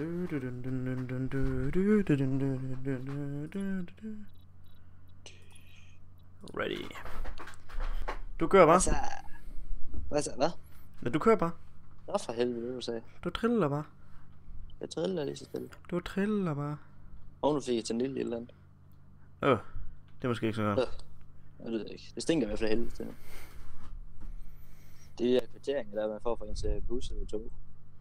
Ready. Du kører bare. Hvad? Ja, du kører bare. Nå for helvede, du sagde. Du triller bare. Jeg triller lige så stille. Du triller bare. Og nu fik jeg til en lille eller andet. Det er måske ikke så godt. Jeg ved det ikke. Det stinker i hvert fald helvede til nu. Det er kvitteringen, der man får for en til bus eller tog.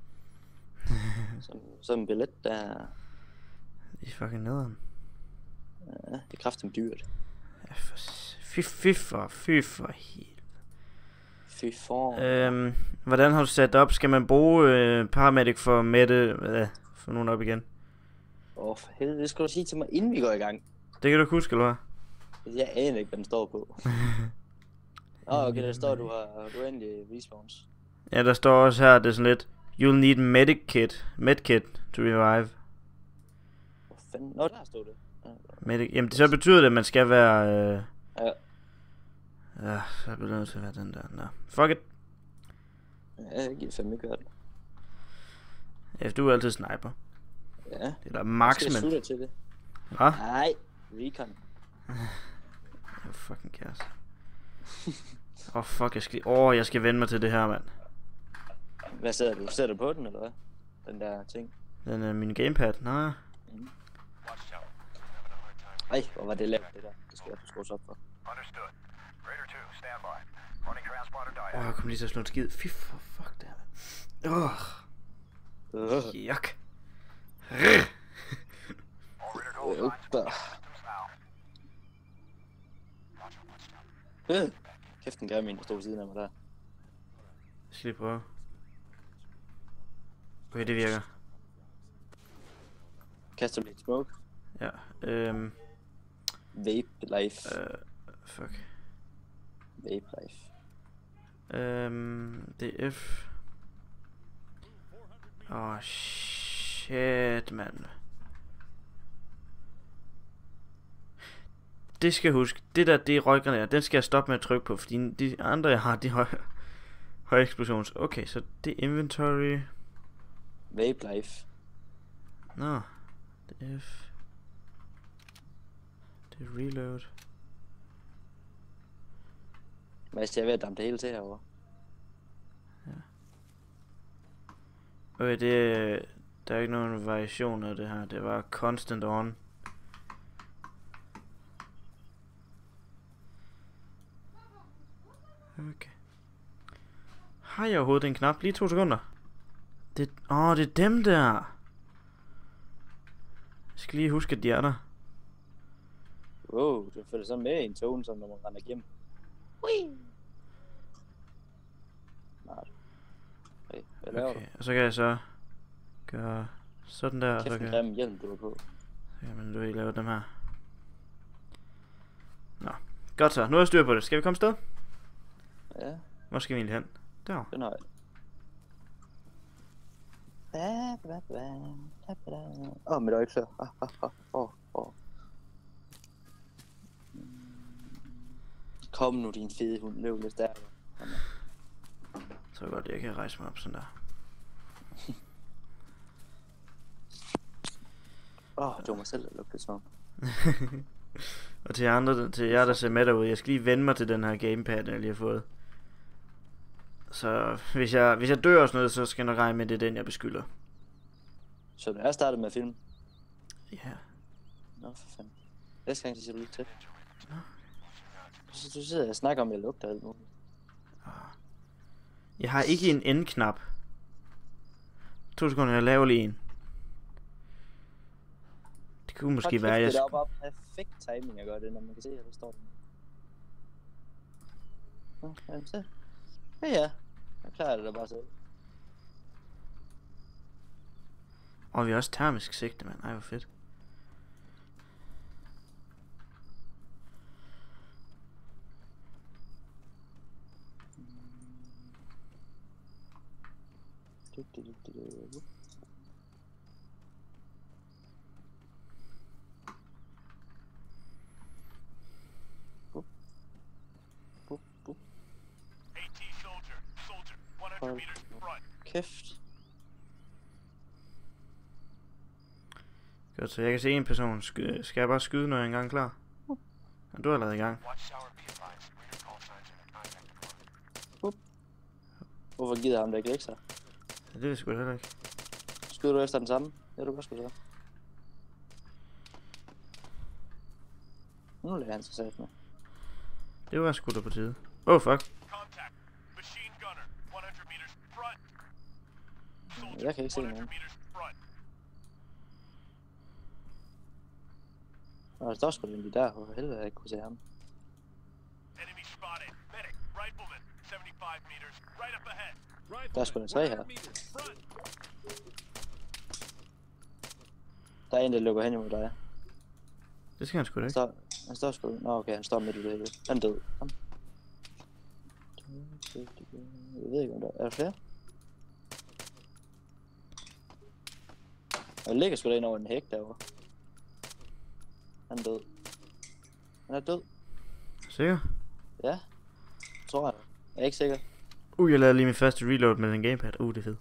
Som en billet, der... Det er fucking nederen. Ja, det er kraftigt dyrt. Ja, fy for helt. Fy for... Hvordan har du sat op? Skal man bruge paramedic for Mette? For nogen op igen? For helvede, det skal du sige til mig, inden vi går i gang. Det kan du ikke huske, eller hvad? Jeg aner ikke, hvad den står på. Okay, der står, du har uendelig respawns. Ja, der står også her, det er sådan lidt, you'll need medkit to revive. Hvor fanden? Nå, der stod det. Jamen, så betyder det, at man skal være... Ja. Ja, så bliver det nødt til at være den der. Nå, fuck it. Ja, jeg giver fandme gøre det. Ja, du er altid sniper. Ja. Det er da marksman. Skal jeg til det? Hva? Nej, recon. Jeg fucking kæreste. Fuck, jeg skal vende mig til det her, mand. Hvad sidder du? Sidder du på den, eller hvad? Den der ting. Den er min gamepad, nej. Ej, hvor var det lavt, det der. Det skal jeg få skrues op for. Jeg kom lige til at slå en skid. Fy for fuck det her, mand. Juk. Kæft, den gør min, der stod ved siden af mig der. Jeg skal lige prøve. Okay, det virker. Kaster du lidt smoke? Ja, Vape life. Fuck. Vape life. Det er F. Shit, mand. Det skal jeg huske. Det der, det er røggranat. Den skal jeg stoppe med at trykke på, fordi de andre jeg har, de har høje eksplosions. Okay, så det er inventory. Vape life. Nå. Det er F. Det er reload. Mads, jeg er ved at dampe det hele til herovre. Ja. Okay, det der er ikke nogen variation af det her. Det var constant on. Okay. Har jeg overhovedet en knap? Lige 2 sekunder. Det er dem der. Jeg skal lige huske, at de er der. Wow, du følger så med i en tone, som når man render igennem. Ui! Nej. Okay, hvad laver du? Og så kan jeg så gøre sådan der. Kæft, en grim hjelm, du har på. Så kan man lige lave dem her. Nå, godt så. Nu har jeg styr på det. Skal vi komme afsted? Ja. Hvor skal vi egentlig hen? Der. Den har jeg. Mit øje klør. Kom nu, din fede hund. Løb lidt stærkere. Så godt, jeg kan rejse mig op sådan der. Det var mig selv, der lugtede sådan. Og til jer, der ser med derude, jeg skal lige vende mig til den her gamepad, jeg lige har fået. Så hvis jeg dør og sådan noget, så skal jeg nok regne med, det er den, jeg beskylder. Så du er startet med at filme? Ja. Nå, for fanden. Næste gang, så siger du lige til. Du sidder og snakker om, at jeg lugter alt muligt. Jeg har ikke en end-knap. 2 sekunder, jeg laver lige en. Det kunne måske være, jeg... Det er bare perfekt timing at gøre det, når man kan se, at der står den. Nå, jamen så. Ja. Jeg klarer det da bare selv. Og vi har også termisk sigte, mand. Ej, hvor fedt. Kæft. Godt, så jeg kan se en person. Skal jeg bare skyde, når jeg er engang klar? Ja, du er allerede i gang. Hvorfor gider ham der ikke lægge sig? Ja, det er sgu da heller ikke. Skyder du efter den samme? Ja, du kan sgu så. Nu lader han sig sat med. Det var sgu da på tide. Oh fuck. Jeg kan ikke se nogen. Nå, der står sgu da lige der, hvor helvede jeg ikke kunne se ham. Der er sgu da 3 her. Der er en, der lukker hen imod dig. Det skal han sgu da ikke. Han står sgu. Nå okay, han står midt i det hele. Han er død. Kom. Jeg ved ikke om der er flere. Og jeg ligger sgu da ind over en hæk derovre. Han er død. Han er død. Sikker? Ja. Tror jeg. Jeg er ikke sikker. Jeg lavede lige min første reload med den gamepad. Det er fedt.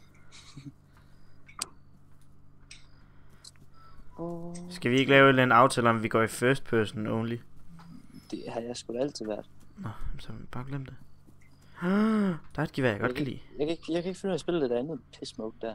Skal vi ikke lave en eller anden aftale om, vi går i first person only? Det har jeg sgu da altid været. Nå, så bare glem det. Der er et gevær, jeg godt kan lide. Jeg kan ikke finde ud af at spille det der andet piss-smoke der.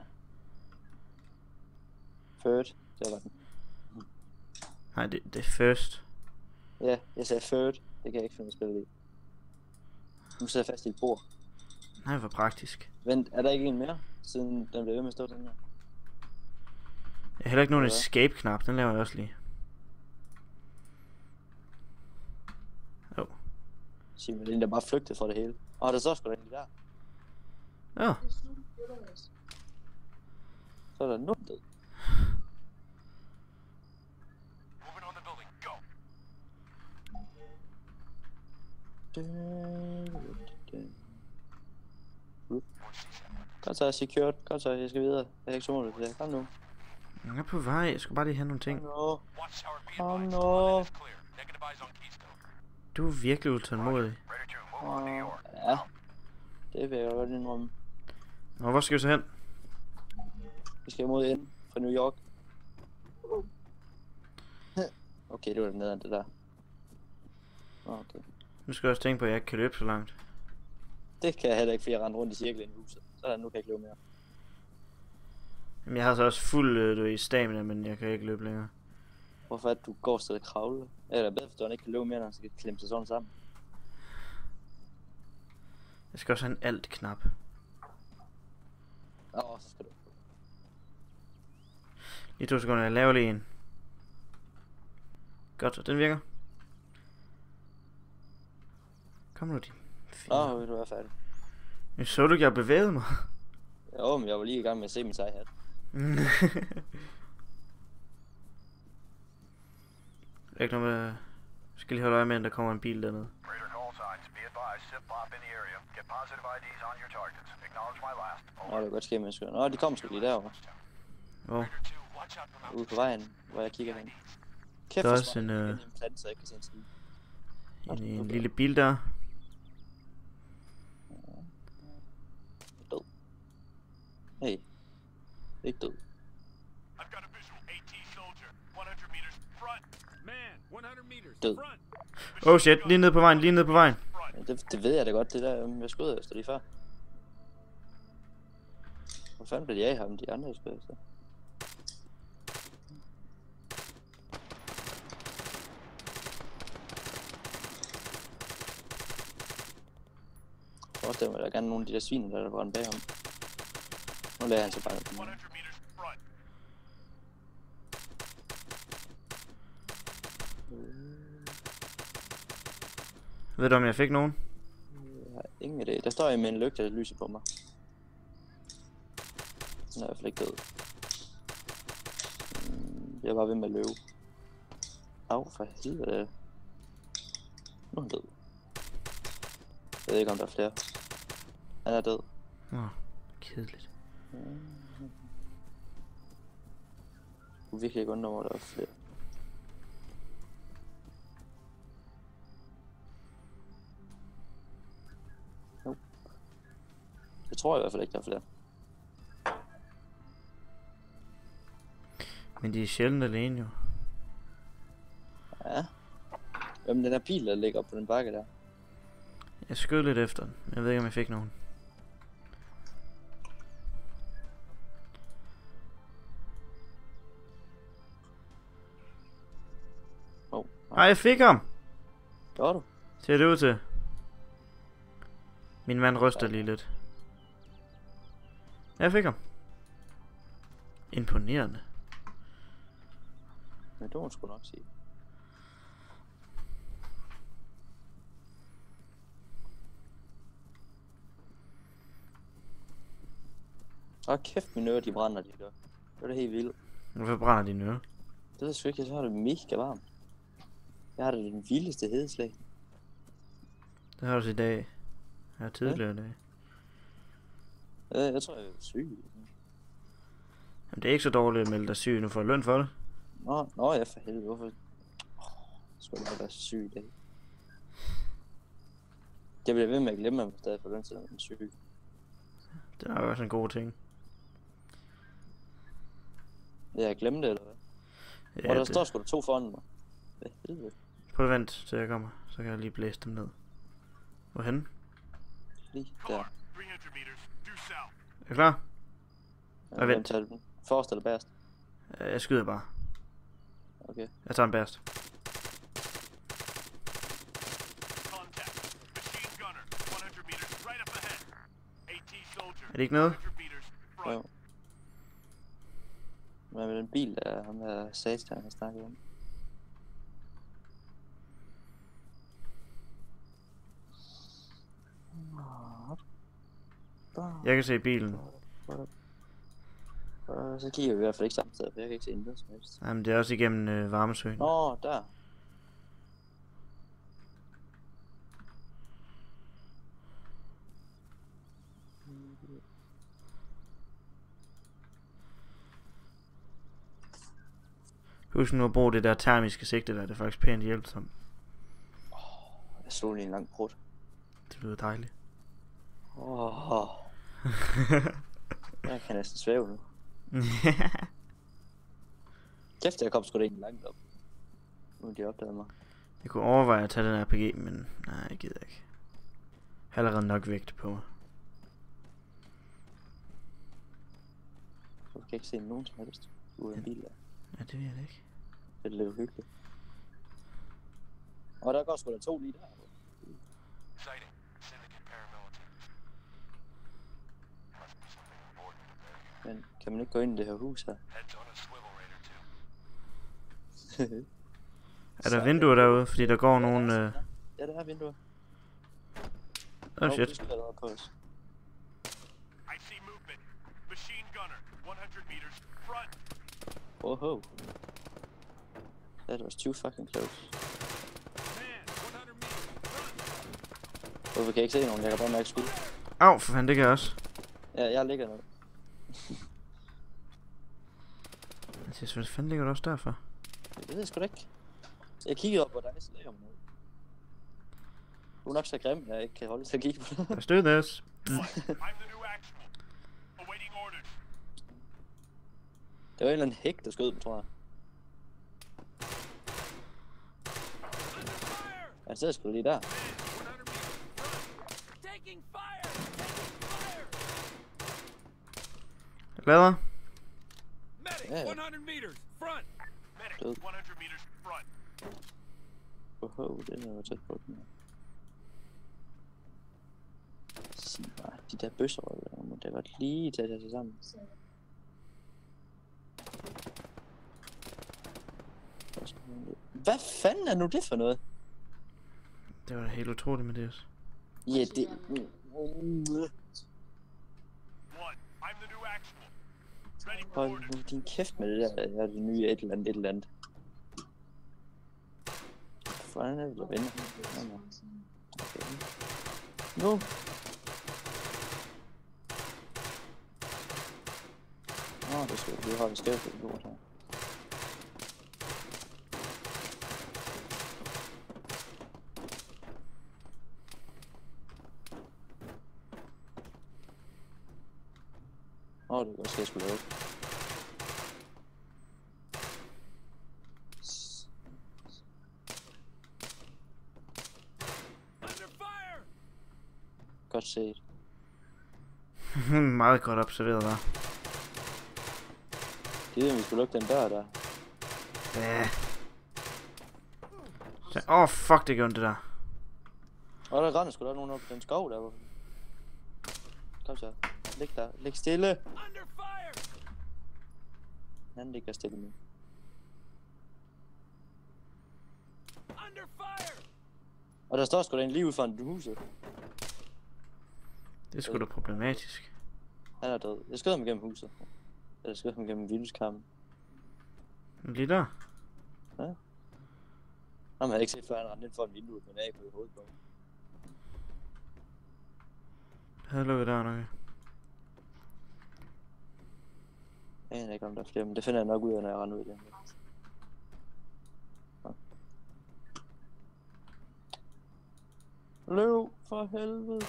Third, det var den. Nej, det er first. Ja, jeg sagde third. Det kan jeg ikke finde ud af at spille det i. Nu sidder jeg fast i et bord. Nej, hvor praktisk. Vent, er der ikke en mere? Siden den blev ved med at stå den her. Jeg har heller ikke nogen escape-knap, den laver jeg også lige. Simon, den der bare flygtede fra det hele. Der så sgu da egentlig der. Ja. Så er der nogen død. Godt så, jeg er secured. Godt så, jeg skal videre. Jeg har ikke så målet til det. Kom nu. Jeg er på vej, jeg skal bare lige have nogle ting. Kom nu. Du er virkelig utålmodig. Ja. Det vil jeg godt indrømme. Nå, hvor skal vi så hen? Vi skal mod ind fra New York. Okay, det var nede af det der. Okay. Nu skal jeg også tænke på, at jeg ikke kan løbe så langt. Det kan jeg heller ikke, fordi jeg rendte rundt i cirklen i huset. Så nu kan jeg ikke løbe mere. Jamen, jeg har så også fuld stamina, men jeg kan ikke løbe længere. Hvorfor er det, du går stadig kravle? Eller er det bedre, for han ikke kan løbe mere, når han skal klemme sig sådan sammen? Jeg skal også have en alt-knap. Så skal du. I 2 sekunder, jeg laver lige en. Godt, så den virker. Kom nu, din fine. Vil du være færdig? Jeg så du ikke, jeg bevægede mig. Jo, men jeg var lige i gang med at se min sejhat. Ikke noget med... Jeg skal lige holde øje med, at der kommer en bil dernede. Det kan godt ske, men de kommer sgu lige derovre. Hvor? Ude på vejen, hvor jeg kigger hen. Kæft, der er også en, plante, så jeg kan se en skid. en lille bil der. Død. Hey. Ikke død. Død. Oh shit, lige nede på vejen, lige nede på vejen. Ja, det ved jeg da godt, det der, jeg skød efter lige før. Hvor fanden blev de af ham, de andre jeg skød efter? Forestil mig, der er gerne nogle af de der sviner, der var bag ham. Nu lader han så bare på mig. Ved du, om jeg fik nogen? Jeg har ingen idé. Der står en med en lygte, der lyser på mig. Den er i hvert fald ikke død. Jeg er bare ved med at løbe. Au, for helvede. Nu er han død. Jeg ved ikke, om der er flere. Han er død. Kedeligt. Du er virkelig ikke undre over, der er flere. Jeg tror i hvert fald ikke, der er flere. Men de er sjældent alene jo. Ja. Jamen den der bil, der ligger op på den bakke der. Jeg skød lidt efter den. Jeg ved ikke om jeg fik nogen. Nej, jeg fik ham! Gjorde du? Ser det ud til. Min mand ryster lige lidt. Jeg fik ham. Imponerende. Men det må man sgu nok sige. Åh kæft, mine ører de brænder de der. Det er det helt vildt. Hvorfor brænder dine ører? Det ved jeg sgu ikke, så har det mega varmt. Jeg har det den vildeste hedeslag. Det har du også i dag. Jeg har tidligere i dag. Jeg tror jeg er syg. Jamen, det er ikke så dårligt at melde dig syg, nu får jeg løn for det. Nå ja, for helvede, hvorfor? Skulle jeg være syg i dag? Jeg bliver ved med at glemme, at man stadig får løn til at være syg. Det er jo også en god ting. Jeg glemte det, eller hvad? Ja, Og der står sgu da 2 foran mig. Hvad helvede? Prøv at vente, til jeg kommer. Så kan jeg lige blæse dem ned. Hvorhen? Lige der. Er du klar? Jeg vent. tager den. Forrest eller bagerst? Jeg skyder bare. Okay. Jeg tager en bærst. Er det ikke noget? Jo. Hvad med den bil der, ham der satan har snakket om? Jeg kan se bilen. Så kigger vi i hvert fald ikke samtidig, for jeg kan ikke se noget som helst. Jamen, det er også igennem varmesøen. Nå, der. Husk nu at bruge det der termiske sigte der, det er faktisk pænt hjælpsomt. Jeg slog lige en lang prut. Det lyder dejligt. Jeg kan næsten svæve nu. Kæft, jeg kom sgu da ikke langt op. Nu de opdagede mig. Jeg kunne overveje at tage den RPG, men nej, jeg gider ikke. Jeg har allerede nok vægt på mig. Så kan jeg ikke se nogen som helst. Ude af en bil der. Ja, det ved jeg da ikke. Det er lidt hyggeligt. Og der går sgu da 2 lige der. Men kan man ikke gå ind i det her hus her? Er der vinduer derude? Fordi der går nogen... Ja, der er vinduer. Oh shit. Det er på os. Whoa. That was too fucking close. Hvorfor kan jeg ikke se nogen? Jeg kan bare mærke skud. Au, for fanden, det kan jeg også. Ja, jeg ligger ned. Jeg synes, fanden ligger du også derfor? Det ved jeg sgu da ikke. Jeg kiggede op på dig, så ligger man noget. Du er nok så grim, jeg ikke kan holde til at kigge på dig. Let's do this. Det var en eller anden hæk, der skød mig, tror jeg. Han sidder sgu lige der. Lader. Ja, ja. Død. Oho, det var tæt på den. Sig bare, de der bøsser, må da godt lige tage sig sammen. Hvad fanden er nu det for noget? Det var da helt utroligt med det også. Ja, det... Hold nu din kæft med det der, er det nye et eller andet. Hvordan er det, der vender? Okay. Nu! Nå, det skal vi holde skævt på det lort her. Det skal jeg sgu lave. set. Meget godt observeret der. Det er, vi skulle lukke den dør der. Ja. Så, fuck, det gjorde det der. Og der render sgu da nogen op i den skov der. Kom så. Lig der. Lig stille. Han ligger stille nu. Og der står sgu da en lige ud foran huset. Det er sgu da problematisk. Han er død. Jeg skød ham igennem huset. Eller skød ham igennem vindueskarmen. Lige der. Ja. Ham havde ikke set før han rendte ind for et vindue med en AK i hovedet på. Jeg havde lukket der nok. Jeg aner ikke om der er flere, men det finder jeg nok ud af, når jeg render ud igen. Ja. Løv for helvede.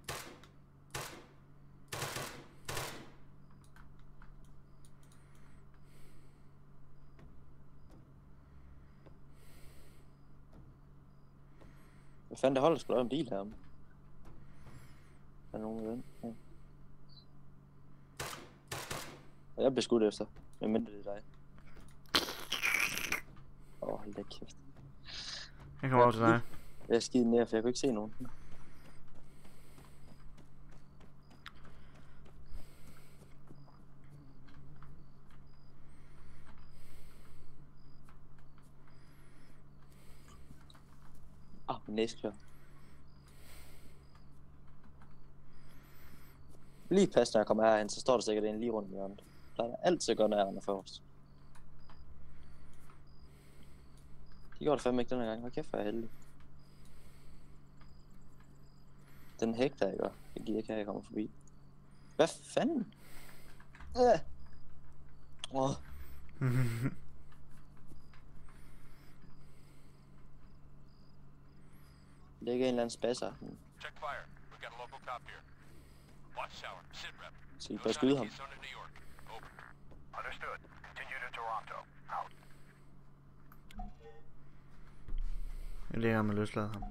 Hvad fanden, der holder sgu da en bil heromme. Der er nogen med den. Ja. Og jeg bliver skudt efter. Jeg mindre det er dig. Hold da kæft. Jeg kommer over til dig. Jeg er skidt ned, for jeg kunne ikke se nogen. Min næse kører. Lige pas, når jeg kommer herhen, så står der sikkert en lige rundt om hjørnet. Der er altid godt, når jeg render forrest. De går det fandme ikke denne gang. Hvor kæft, hvor er jeg heldig. Den hæk der, ikke? Jeg gider ikke have, jeg kommer forbi. Hvad fanden? Det er ikke en eller anden spasser. Check fire. We got a local cop here. Watch tower. Sit rep. Så I bare skyde ham. Understood. Continue to Toronto. Out. Jeg ligger med løsladet ham.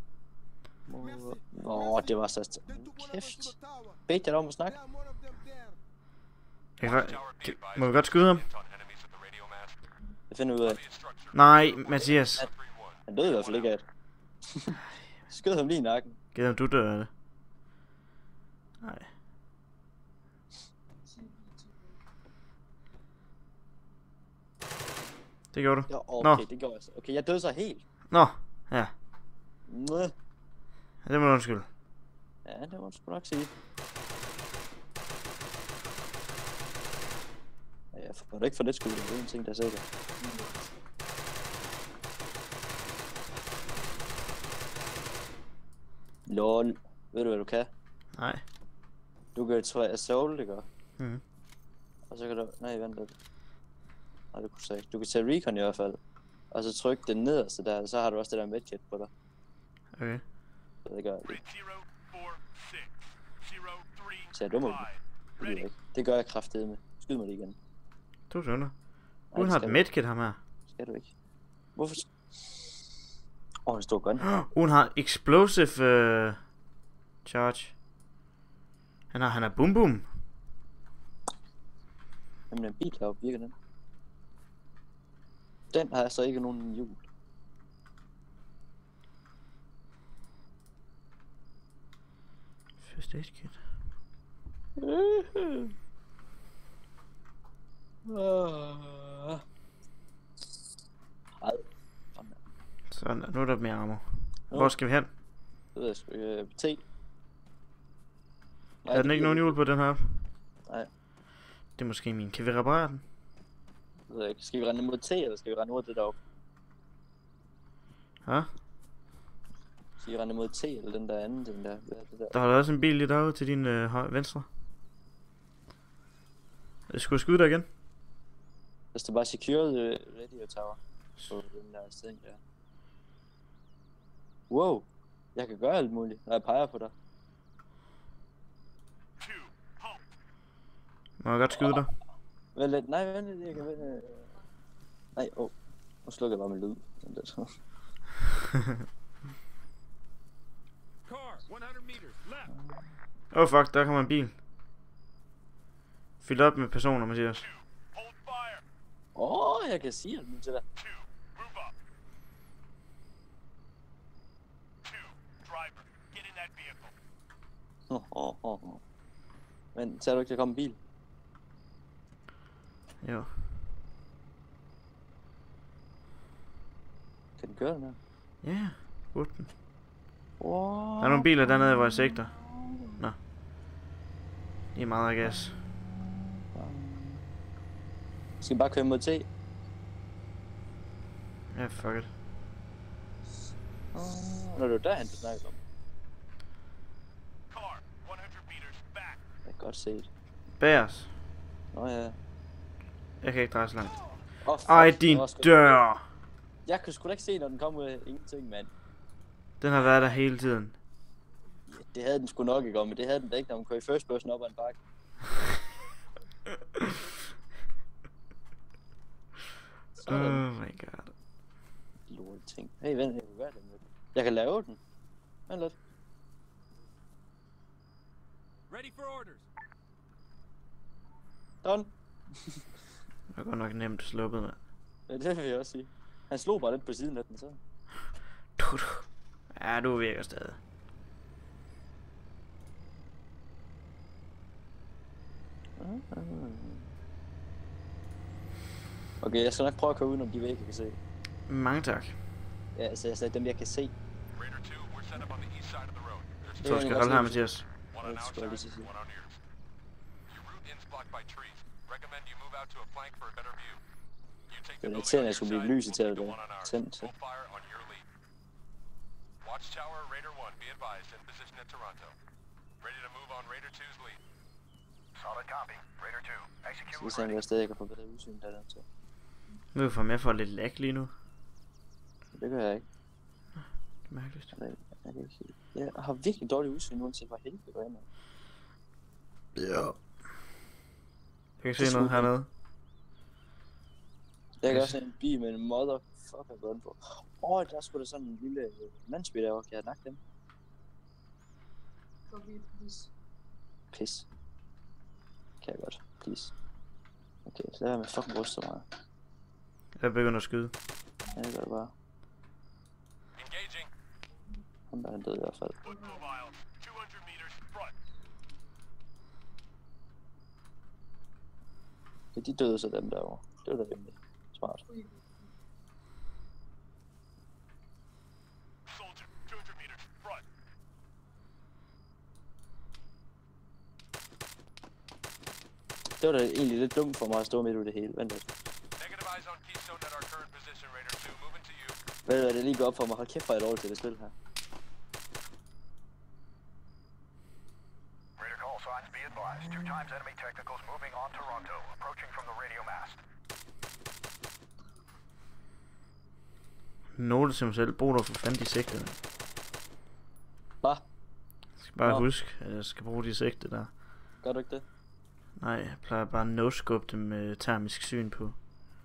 Det var så... Kæft. Bedte jeg dig om at snakke? Må vi godt skyde ham? Jeg finder ud af. Nej, Mathias. Han døde i hvert fald ikke af det. Skød ham lige i nakken. Giv ham, du dør af det. Nej. Det gjorde du. Ja, okay, det gjorde jeg så. Okay, jeg døde så helt. Nå, ja. Nå. Ja, det må du undskylde. Ja, det må du sgu nok sige. Ja, jeg får da ikke for lidt skud, det er en ting, der er sikker. Lol. Ved du, hvad du kan? Nej. Du kan træ af soul, det gør. Mhm. Og så kan du... Nej, vent lidt. Nej, det kunne du ikke. Du kan tage recon i hvert fald. Og så tryk det nederste der, så har du også det der medkit på dig. Okay. Så det gør jeg lige. Så jeg dummer det. Det ved jeg ikke. Det gør jeg kraftedeme. Skyd mig lige igen. 2 sekunder. Nej, Hun det har skal et du medkit, ham her. Skal du ikke? Hvorfor? Det står gun. Hun har explosive charge. Han har boom boom. Jamen en bil heroppe, virker den? Den har så ikke nogen hjul. First aid kit. Sådan, nu er der mere ammo. Hvor skal vi hen? Det ved jeg sgu ikke. T. Nej, Er den ikke nogen hjul på den her? Nej. Det er måske min. Kan vi reparere den? Det ved jeg ikke. Skal vi rende mod T, eller skal vi rende mod det deroppe? Ja? Skal vi rende mod T, eller den der anden, den der? Hvad er det der? Der holder også en bil lige derude til din venstre. Jeg skulle skyde dig igen. Der står bare secured radio tower. Så den der sted der. Wow. Jeg kan gøre alt muligt, når jeg peger på dig. Må jeg godt skyde dig? Vent lidt. Nej, vent lidt. Jeg kan vente. Nej, nu slukker jeg bare min lyd. Den der så. Car, 100 meters left. Oh fuck, der kommer en bil. Fyldt op med personer, Mathias. Hold fire. Jeg kan sige det til dig. 2, move up. 2, driver, get in that vehicle. Men ser du ikke, der kommer en bil? Jo. Kan den køre den her? Ja, burde den. Wow. Der er nogle biler dernede, hvor jeg sigter. Nå. Det er meget af gas. Skal vi bare køre mod T? Ja, fuck it. Når du er derhen, du snakker om. Car, 100 meters back. Det er godt set. Bag os. Nå ja. Jeg kan ikke dreje så langt. Fuck. Ej, din dør! Jeg kunne sgu da ikke se, når den kom ud ingenting, mand. Den har været der hele tiden. Ja, det havde den sgu nok ikke om, men det havde den da ikke, når man kører i first person op ad en bakke. Oh my god. Lorte ting. Hey, vent, jeg kan gøre det med. Jeg kan lave den. Vent lidt. Ready for orders. Done. Det er godt nok nemt sluppet, mand. Ja, det vil jeg også sige. Han slog bare lidt på siden af den, så. Ja, du virker stadig. Okay, jeg skal nok prøve at køre udenom de vægge, jeg kan se. Mange tak. Ja, altså jeg sagde dem, jeg kan se. Raider 2, we're set up on the east side of the road. There's Så skal holde her, Mathias. one on Let's our go, side, this is it. one on yours. Your route in's blocked by trees. Recommend you move out to a flank for a better view. You take the Det er building on irriterende, at your jeg skulle blive side, lyset we'll til take at the være one on ours. tændt. Hold fire on your lead. Watchtower, Raider 1, be advised, in position at Toronto. Ready to move on Raider 2's lead. Solid copy. Raider 2, execute Så hvis jeg stadig kan få bedre udsyn der så. Nu får jeg for lidt lag lige nu. Det gør jeg ikke. Det er mærkeligt. Jeg kan ikke sige. Jeg har virkelig dårlig udsyn, uanset hvor heldig jeg er. Ja. Jeg kan ikke se noget hernede. Jeg kan også se en bil med en motherfucker gun på. Der er sgu da sådan en lille landsby derovre. Kan jeg nakke dem? Pis. Kan jeg godt. Please. Okay, så lad mig fucking ryste så meget. Jeg begynder at skyde. Ja, det gør det bare. Engaging. Han er død i hvert fald. Foot mobile. 200 meters front. Ja, de døde så dem derovre. Det var da rimelig smart. Soldier, 200 meters front. Det var da egentlig lidt dumt for mig at stå midt i det hele. Vent lidt. Negative eyes on Keystone at our current position, Raider 2. Moving to you. Ved du hvad, det lige går op for mig. Hold kæft, hvor er jeg dårlig til det spil her. Raider call signs be advised. 2 times enemy technicals moving on Toronto, approaching from the radio mast. Note til mig selv. Brug dig for fanden de sigtede. Hvad? Jeg skal bare Nå. huske, at jeg skal bruge de sigte der. Gør du ikke det? Nej, jeg plejer bare at no-scope dem med termisk syn på.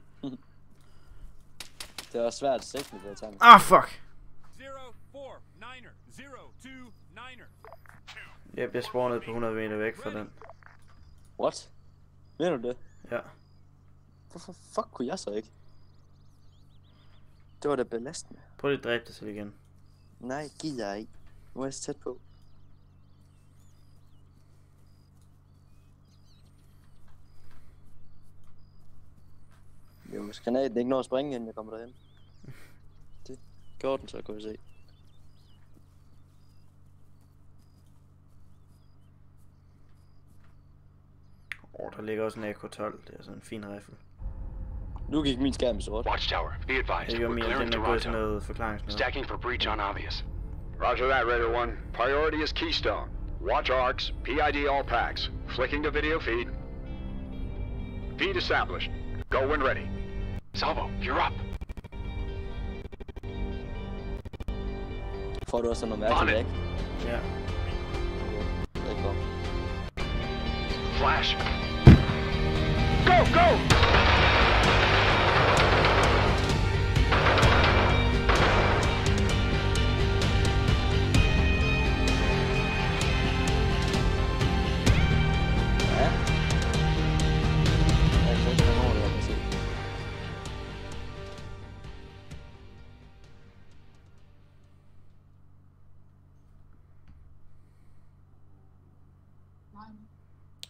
Det er også svært at sigte med det her tegn. Ah, fuck! 049er. 029er. Jeg bliver spawnet på 100 meter væk fra den. What? Mener du det? Ja. Hvorfor fuck kunne jeg så ikke? Det var da belastende. Prøv lige at dræbe dig selv igen. Nej, gider jeg ikke. Nu er jeg så tæt på. Jo, hvis granaten ikke når at springe, inden jeg kommer derhen. Det gjorde den så, kunne jeg se. Der ligger også en AK-12. Det er sådan en fin rifle. Nu gik min skærm i sort. Watchtower, be advised. Det gør We're min, clearing den er gået til Toronto. noget forklaringsnød. Stacking for breach on obvious. Roger that, Raider 1. Priority is Keystone. Watch ARCs, PID all packs. Flicking to video feed. Feed established. Go when ready. Salvo, you're up. Får du også noget On mærkeligt it. væk? Ja. Det er godt. Flash. Go, go!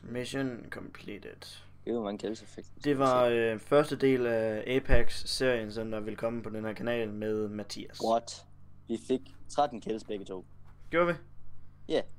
Mission completed. Det var mange kills-effekter. Det var første del af Apex-serien, som der vil komme på den her kanal med Mathias. What? Vi fik 13 kills begge to. Gjorde vi? Ja. Yeah.